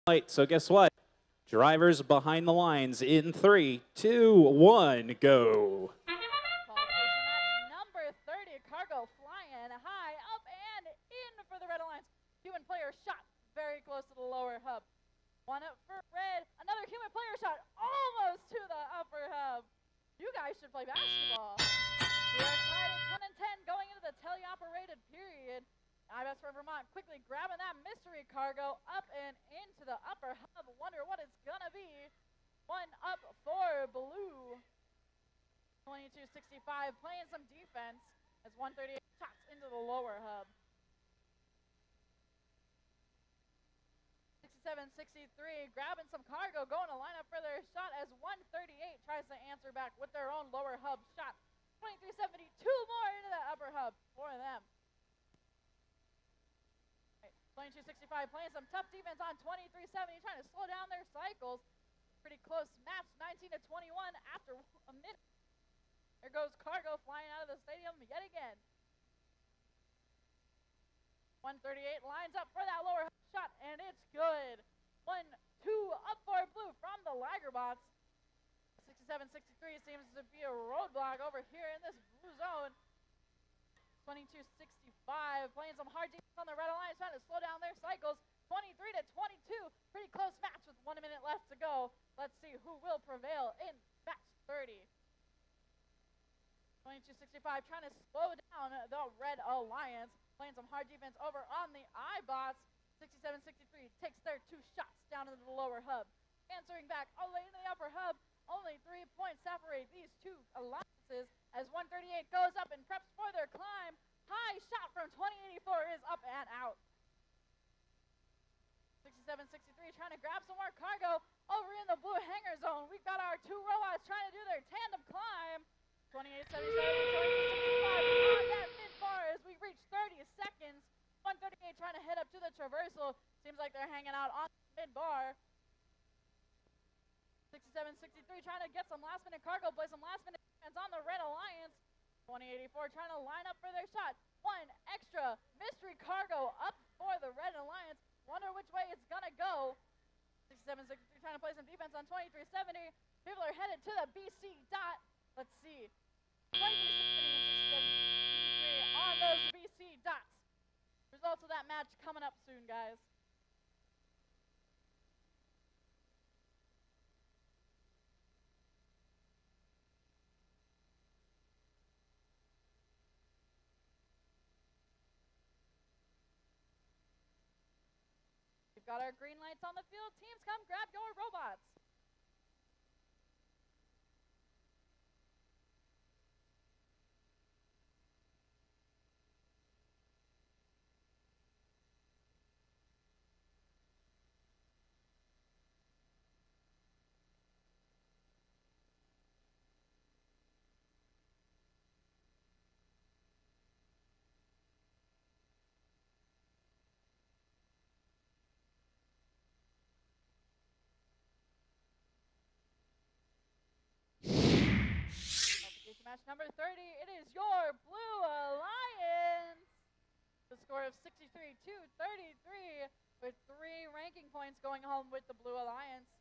Right, so guess what? Drivers behind the lines in 3, 2, 1, go. Qualification match number 30, Cargo flying high up and in for the red alliance. Human player shot very close to the lower hub. One up for red, another human player shot almost to the upper hub. You guys should play basketball. We are tied at 10 and 10 going into the teleoperated period. iBest for Vermont quickly grabbing that mystery cargo up and into the upper hub. Wonder what it's gonna be. One up for blue. 22-65 playing some defense as 138 shots into the lower hub. 67-63 grabbing some cargo, going to line up for their shot as 138 tries to answer back with their own lower hub shot. 23-72 more into the upper hub for them. 22-65 playing some tough defense on 23-70, trying to slow down their cycles. Pretty close match, 19-21 after a minute. There goes Cargo flying out of the stadium yet again. 138 lines up for that lower shot, and it's good. 1-2 up for blue from the Lagerbots. 67-63 seems to be a roadblock over here in this blue zone. 22-65 playing some hard defense on the Red Alliance, trying to slow down their cycles. 23-22, pretty close match with 1 minute left to go. Let's see who will prevail in match 30. 22-65 trying to slow down the Red Alliance, playing some hard defense over on the iBots. 67-63 takes their 2 shots down into the lower hub. Answering back all the way into the upper hub, only 3 points separate these 2 alliances as 138 goes up and preps for their climb. High shot from 2084 is up and out. 67-63 trying to grab some more cargo over in the blue hangar zone. We've got our 2 robots trying to do their tandem climb. 28-77 and 22-65 on that mid-bar as we reach 30 seconds. 138 trying to head up to the traversal. Seems like they're hanging out on mid-bar. 67-63 trying to get some last-minute cargo, play some last-minute defense on the Red Alliance. 2084 trying to line up for their shot. 1 extra mystery cargo up for the Red Alliance. Wonder which way it's gonna go. 67-63 trying to play some defense on 23-70. People are headed to the BC dot. Let's see. 23-70 and 67-63 on those BC dots. Results of that match coming up soon, guys. We've got our green lights on the field. Teams, come grab your robots. Match number 30, it is your Blue Alliance. The score of 63-33 with 3 ranking points going home with the Blue Alliance.